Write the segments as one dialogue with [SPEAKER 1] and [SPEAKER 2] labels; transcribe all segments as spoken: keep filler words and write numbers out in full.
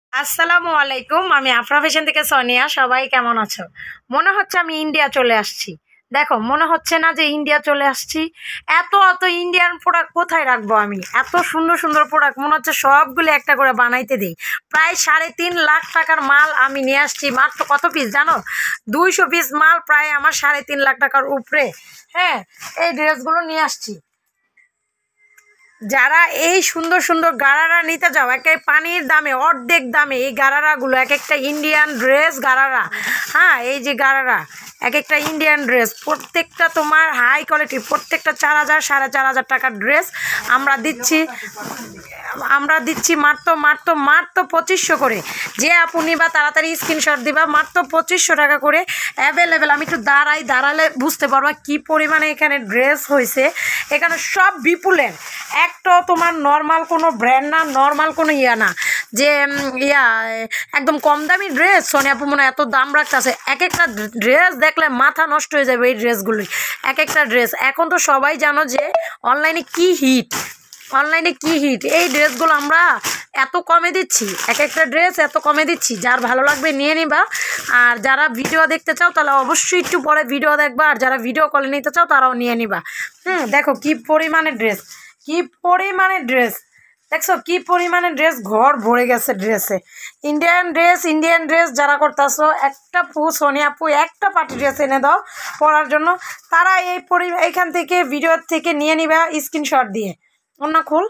[SPEAKER 1] আসসালামু আলাইকুম। আমি আফরা ফ্যাশন থেকে সোনিয়া। সবাই কেমন আছো? মনে হচ্ছে আমি ইন্ডিয়া চলে আসছি। দেখো, মনে হচ্ছে না যে ইন্ডিয়া চলে আসছি? এত এত ইন্ডিয়ান প্রোডাক্ট কোথায় রাখবো আমি? এত সুন্দর সুন্দর প্রোডাক্ট মনে হচ্ছে সবগুলো একটা করে বানাইতে দিই। প্রায় সাড়ে তিন লাখ টাকার মাল আমি নিয়ে আসছি। মাত্র কত পিস জানো? দুইশো পিস মাল, প্রায় আমার সাড়ে তিন লাখ টাকার উপরে। হ্যাঁ, এই ড্রেসগুলো নিয়ে আসছি। যারা এই সুন্দর সুন্দর গারারা নিতে যাও, একে পানির দামে, অর্ধেক দামে এই গারারাগুলো, এক একটা ইন্ডিয়ান ড্রেস গারারা। হ্যাঁ, এই যে গারারা এক একটা ইন্ডিয়ান ড্রেস, প্রত্যেকটা তোমার হাই কোয়ালিটি, প্রত্যেকটা চার হাজার সাড়ে চার হাজার টাকার ড্রেস আমরা দিচ্ছি আমরা দিচ্ছি মাত্র মাত্র মাত্র পঁচিশশো করে। যে আপু নিবা তাড়াতাড়ি স্ক্রিনশট দিবা, মাত্র পঁচিশশো টাকা করে অ্যাভেলেবেল। আমি একটু দাঁড়াই, দাঁড়ালে বুঝতে পারবা কি পরিমাণে এখানে ড্রেস হয়েছে। এখানে সব বিপুলের, একটাও তোমার নর্মাল কোনো ব্র্যান্ড না, নর্মাল কোনো ইয়া না যে ইয়া একদম কম দামি ড্রেস। সোনিয়া আপু মনে এত দাম রাখতেছে। এক একটা ড্রেস দেখলে মাথা নষ্ট হয়ে যাবে এই ড্রেসগুলি। এক একটা ড্রেস এখন তো সবাই জানো যে অনলাইনে কি হিট, অনলাইনে কি হিট। এই ড্রেসগুলো আমরা এত কমে দিচ্ছি, এক একটা ড্রেস এত কমে দিচ্ছি। যার ভালো লাগবে নিয়ে নিবা। আর যারা ভিডিও দেখতে চাও তাহলে অবশ্যই একটু পরে ভিডিও দেখবা। আর যারা ভিডিও কলে নিতে চাও তারাও নিয়ে নিবা। হুম, দেখো কি পরিমাণে ড্রেস, কি পরিমাণে ড্রেস দেখছো, কি পরিমাণে ড্রেস। ঘর ভরে গেছে ড্রেসে। ইন্ডিয়ান ড্রেস, ইন্ডিয়ান ড্রেস যারা করতেছো, একটা পু সোনিয়া আপু একটা পার্টি ড্রেস এনে দাও পরার জন্য। তারা এই পরি এইখান থেকে ভিডিওর থেকে নিয়ে নিবা স্ক্রিনশট দিয়ে। অন্য খুল।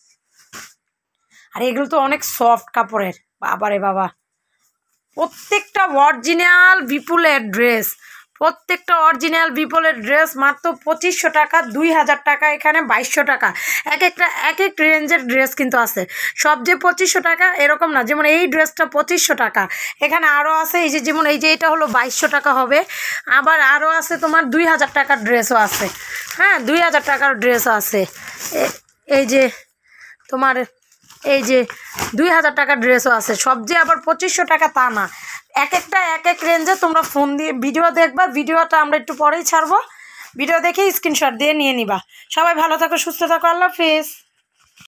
[SPEAKER 1] আর এগুলো তো অনেক সফট কাপড়ের, বাবারে বাবা। প্রত্যেকটা অরিজিনাল বিপুলের ড্রেস, প্রত্যেকটা অরিজিনাল বিপুলের ড্রেস মাত্র পঁচিশশো টাকা, দুই হাজার টাকা, এখানে বাইশশো টাকা। এক একটা এক এক রেঞ্জের ড্রেস কিন্তু আছে। সব যে পঁচিশশো টাকা এরকম না। যেমন এই ড্রেসটা পঁচিশশো টাকা, এখানে আরও আছে। এই যে যেমন এই যে এটা হলো বাইশশো টাকা হবে। আবার আরও আছে তোমার দুই হাজার টাকার ড্রেসও আছে। হ্যাঁ, দুই হাজার টাকার ড্রেসও আছে। এই যে তোমার এই যে দুই হাজার টাকার ড্রেসও আছে। সব যে আবার পঁচিশশো টাকা তা না। এক একটা এক এক রেঞ্জে তোমরা ফোন দিয়ে ভিডিও দেখবা। ভিডিওটা আমরা একটু পরেই ছাড়বো। ভিডিও দেখে স্ক্রিনশট দিয়ে নিয়ে নিবা। সবাই ভালো থাকো, সুস্থ থাকো, আল্লাহ হাফেজ।